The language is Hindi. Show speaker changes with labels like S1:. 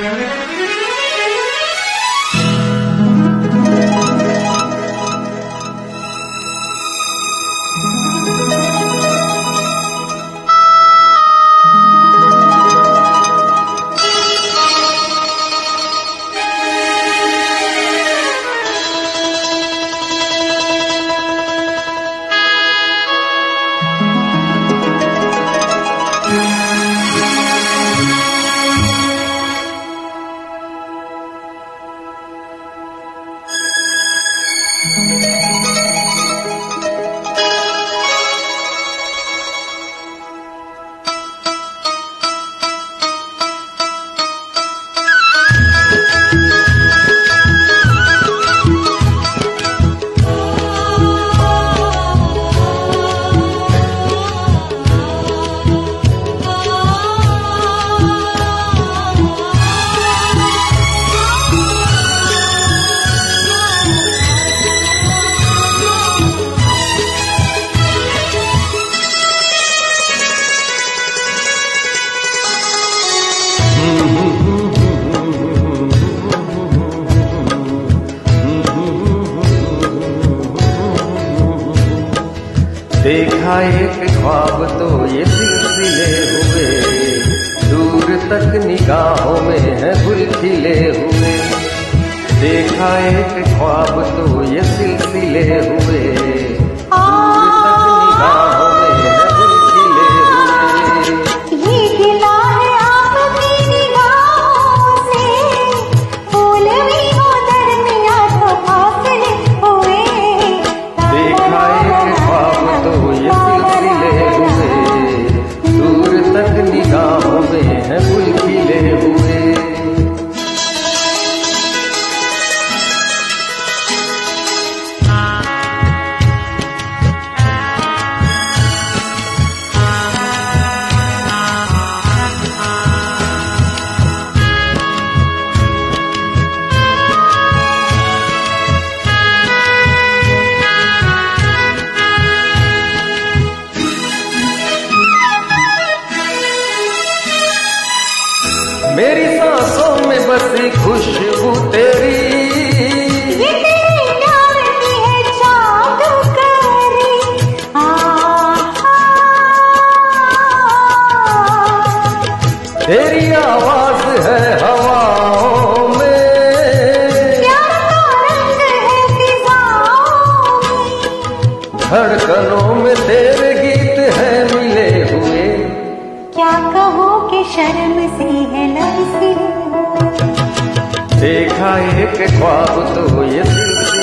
S1: देखा एक ख्वाब तो ये सिलसिले हुए, दूर तक निगाहों में है गुल खिले हुए। देखा एक ख्वाब तो ये सिलसिले हुए, दूर तक निगाहों में है गुल खिले हुए।
S2: ये गिला है आपकी निगाहों से, फूल भी हो दरमिया तो फासले हुए।
S1: देखा एक ख्वाब तो ये सिलसिले हुए, दूर तक निगाहों में है गुल खिले हुए। मेरी सांसों में बसी खुशबू तेरी,
S2: ये तेरे प्यार की है जादूगरी।
S1: तेरी आवाज है हवाओं में,
S2: प्यार का रंग है फिजाओं में।
S1: धड़कनों में तेरे गीत है मिले हुए।
S2: क्या कहो कि शर्म सी है लबसी।
S1: देखा एक ख्वाब तो ये